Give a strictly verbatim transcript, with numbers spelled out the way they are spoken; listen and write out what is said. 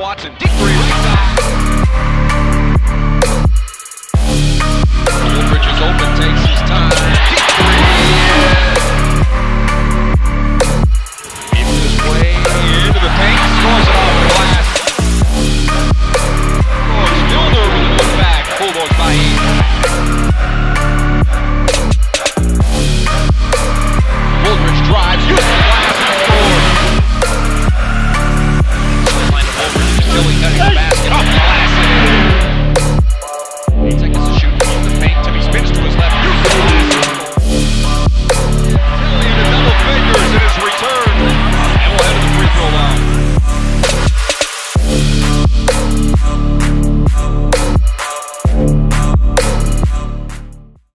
Watson, deep three, right side. Woodbridge is open, takes his time.